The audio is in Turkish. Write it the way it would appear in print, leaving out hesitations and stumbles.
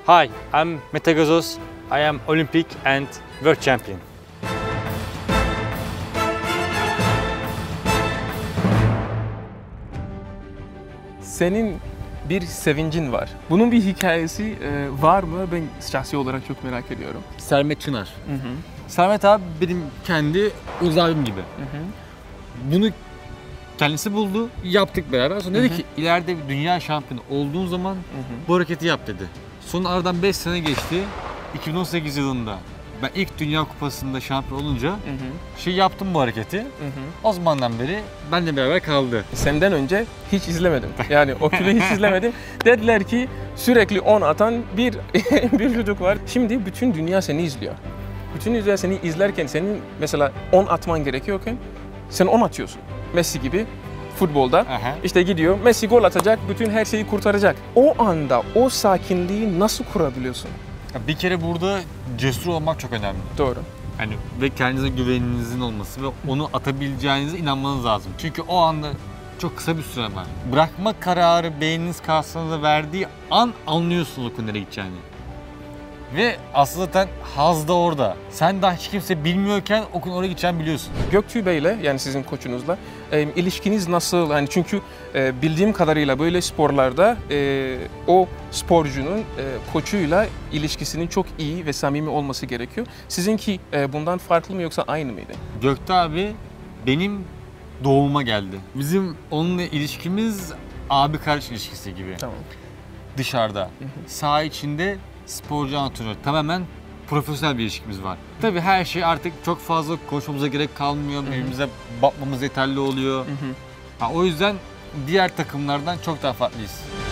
Hi, I'm Mete Gazoz. I am Olympic and World Champion. Senin bir sevincin var. Bunun bir hikayesi var mı? Ben şahsi olarak çok merak ediyorum. Sermet Çınar. Sermet abi benim kendi Uğuz abim gibi. Bunu kendisi buldu, yaptık beraber. Sonra dedi ki ileride bir dünya şampiyonu olduğun zaman bu hareketi yap dedi. Sonra aradan 5 sene geçti. 2018 yılında ben ilk Dünya Kupası'nda şampiyon olunca yaptım bu hareketi. O zamandan beri benimle beraber kaldı. Senden önce hiç izlemedim. Yani o külü hiç izlemedim. Dediler ki sürekli 10 atan bir çocuk var. Şimdi bütün dünya seni izliyor. Bütün dünya seni izlerken senin mesela 10 atman gerekiyorken sen 10 atıyorsun. Messi gibi futbolda işte gidiyor Messi gol atacak, bütün her şeyi kurtaracak. O anda o sakinliği nasıl kurabiliyorsun? Bir kere burada cesur olmak çok önemli. Doğru. Yani ve kendinize güveninizin olması ve onu atabileceğinize inanmanız lazım. Çünkü o anda çok kısa bir süre var. Bırakma kararı beyniniz karşısında verdiği an anlıyorsunuz okun nereye gideceğini. Ve aslında zaten haz da orada. Sen daha hiç kimse bilmiyorken okun oraya gideceğini biliyorsun. Göktuğ Bey'le yani sizin koçunuzla ilişkiniz nasıl? Yani çünkü bildiğim kadarıyla böyle sporlarda o sporcunun koçuyla ilişkisinin çok iyi ve samimi olması gerekiyor. Sizinki bundan farklı mı yoksa aynı mıydı? Göktuğ abi benim doğuma geldi. Bizim onunla ilişkimiz abi kardeş ilişkisi gibi. Tamam. Dışarıda, saha içinde sporcu antrenör. Tamamen profesyonel bir ilişkimiz var. Tabii her şey artık çok fazla koşmamıza gerek kalmıyor. Birbirimize bakmamız yeterli oluyor. O yüzden diğer takımlardan çok daha farklıyız.